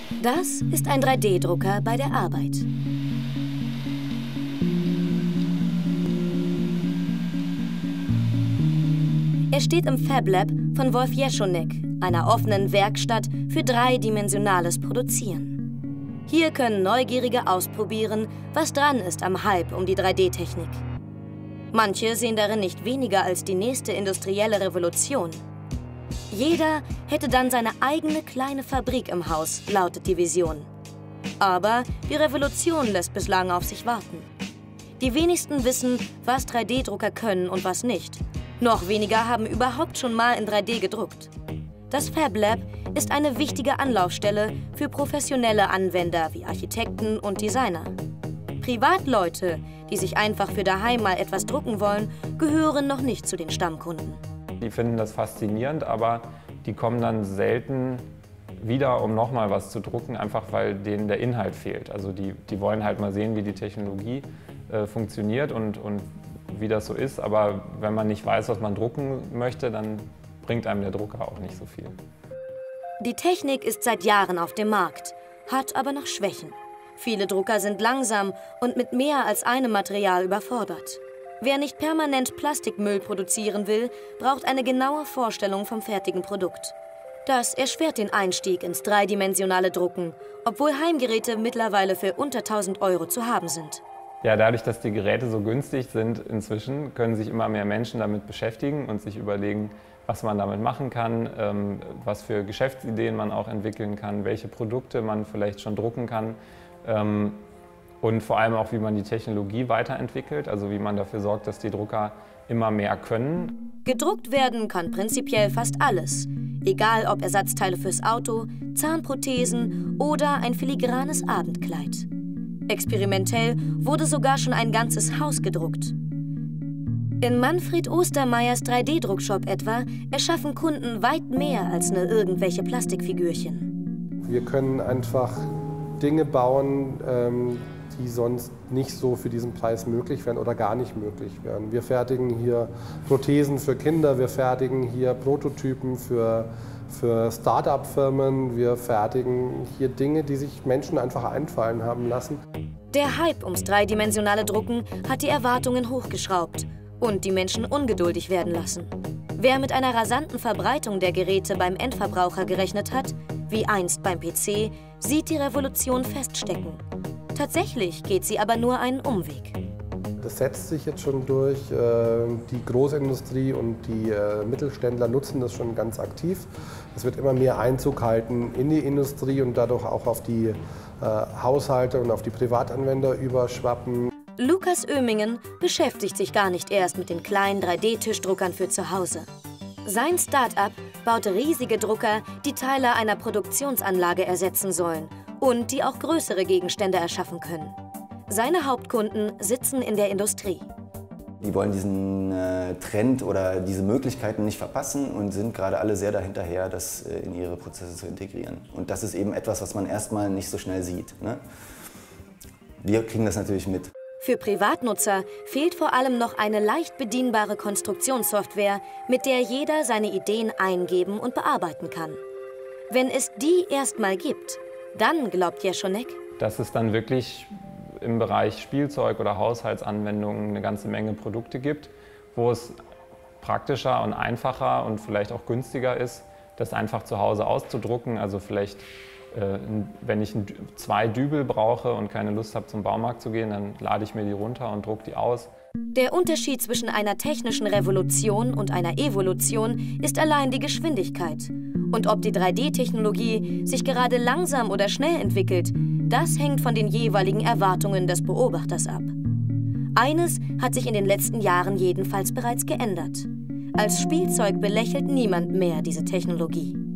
Das ist ein 3D-Drucker bei der Arbeit. Er steht im Fab Lab von Wolf Jeschonek, einer offenen Werkstatt für dreidimensionales Produzieren. Hier können Neugierige ausprobieren, was dran ist am Hype um die 3D-Technik. Manche sehen darin nicht weniger als die nächste industrielle Revolution. Jeder hätte dann seine eigene kleine Fabrik im Haus, lautet die Vision. Aber die Revolution lässt bislang auf sich warten. Die wenigsten wissen, was 3D-Drucker können und was nicht. Noch weniger haben überhaupt schon mal in 3D gedruckt. Das Fab Lab ist eine wichtige Anlaufstelle für professionelle Anwender wie Architekten und Designer. Privatleute, die sich einfach für daheim mal etwas drucken wollen, gehören noch nicht zu den Stammkunden. Die finden das faszinierend, aber die kommen dann selten wieder, um nochmal was zu drucken, einfach weil denen der Inhalt fehlt. Also die wollen halt mal sehen, wie die Technologie funktioniert und wie das so ist, aber wenn man nicht weiß, was man drucken möchte, dann bringt einem der Drucker auch nicht so viel. Die Technik ist seit Jahren auf dem Markt, hat aber noch Schwächen. Viele Drucker sind langsam und mit mehr als einem Material überfordert. Wer nicht permanent Plastikmüll produzieren will, braucht eine genaue Vorstellung vom fertigen Produkt. Das erschwert den Einstieg ins dreidimensionale Drucken, obwohl Heimgeräte mittlerweile für unter 1.000 € zu haben sind. Ja, dadurch, dass die Geräte so günstig sind inzwischen, können sich immer mehr Menschen damit beschäftigen und sich überlegen, was man damit machen kann, was für Geschäftsideen man auch entwickeln kann, welche Produkte man vielleicht schon drucken kann und vor allem auch, wie man die Technologie weiterentwickelt, also wie man dafür sorgt, dass die Drucker immer mehr können. Gedruckt werden kann prinzipiell fast alles, egal ob Ersatzteile fürs Auto, Zahnprothesen oder ein filigranes Abendkleid. Experimentell wurde sogar schon ein ganzes Haus gedruckt. In Manfred Ostermeyers 3D-Druckshop etwa erschaffen Kunden weit mehr als nur irgendwelche Plastikfigürchen. Wir können einfach Dinge bauen, die sonst nicht so für diesen Preis möglich wären oder gar nicht möglich wären. Wir fertigen hier Prothesen für Kinder, wir fertigen hier Prototypen für Start-up-Firmen, wir fertigen hier Dinge, die sich Menschen einfach einfallen haben lassen. Der Hype ums dreidimensionale Drucken hat die Erwartungen hochgeschraubt und die Menschen ungeduldig werden lassen. Wer mit einer rasanten Verbreitung der Geräte beim Endverbraucher gerechnet hat, wie einst beim PC, sieht die Revolution feststecken. Tatsächlich geht sie aber nur einen Umweg. Das setzt sich jetzt schon durch. Die Großindustrie und die Mittelständler nutzen das schon ganz aktiv. Es wird immer mehr Einzug halten in die Industrie und dadurch auch auf die Haushalte und auf die Privatanwender überschwappen. Lukas Oemingen beschäftigt sich gar nicht erst mit den kleinen 3D-Tischdruckern für zu Hause. Sein Start-up baut riesige Drucker, die Teile einer Produktionsanlage ersetzen sollen und die auch größere Gegenstände erschaffen können. Seine Hauptkunden sitzen in der Industrie. Die wollen diesen Trend oder diese Möglichkeiten nicht verpassen und sind gerade alle sehr dahinterher, das in ihre Prozesse zu integrieren. Und das ist eben etwas, was man erstmal nicht so schnell sieht, ne? Wir kriegen das natürlich mit. Für Privatnutzer fehlt vor allem noch eine leicht bedienbare Konstruktionssoftware, mit der jeder seine Ideen eingeben und bearbeiten kann. Wenn es die erstmal gibt, dann glaubt Jeschonek, dass es dann wirklich im Bereich Spielzeug oder Haushaltsanwendungen eine ganze Menge Produkte gibt, wo es praktischer und einfacher und vielleicht auch günstiger ist, das einfach zu Hause auszudrucken. Also vielleicht, wenn ich 2 Dübel brauche und keine Lust habe, zum Baumarkt zu gehen, dann lade ich mir die runter und drucke die aus. Der Unterschied zwischen einer technischen Revolution und einer Evolution ist allein die Geschwindigkeit. Und ob die 3D-Technologie sich gerade langsam oder schnell entwickelt, das hängt von den jeweiligen Erwartungen des Beobachters ab. Eines hat sich in den letzten Jahren jedenfalls bereits geändert. Als Spielzeug belächelt niemand mehr diese Technologie.